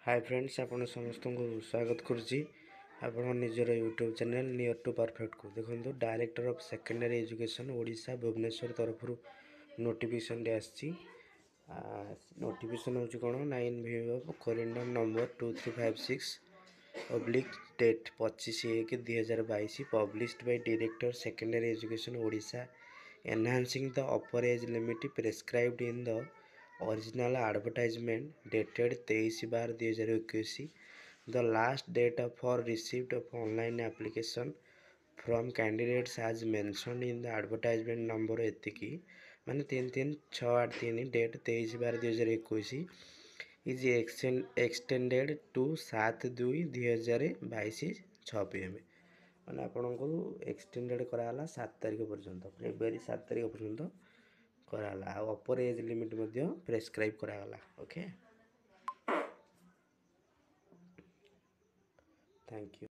Hi friends, आपण समस्त को स्वागत करुच्ची आपण निजर YouTube channel near to perfect को देखो। Director of secondary education Odisha Bhubaneswar तरफ नोटिफिकेशन आसी। नोटिफिकेशन हूँ कौन 9 V corrigendum number 2356 date 25/1/2022 published by director secondary education Odisha enhancing the upper age limit prescribed in the original advertisement dated 23/12/2021. The last date for receipt of online application from candidates as mentioned in the advertisement number एतिकी माने 3-3-6-8-3 date 23/12/2021 is extended to 7/2/2022 6 PM माने आपनको extended कराला 7 तारिख पर्यंत February 7 तारिख पर्यंत कराला। Upper age limit prescribe कराला। Okay, thank you.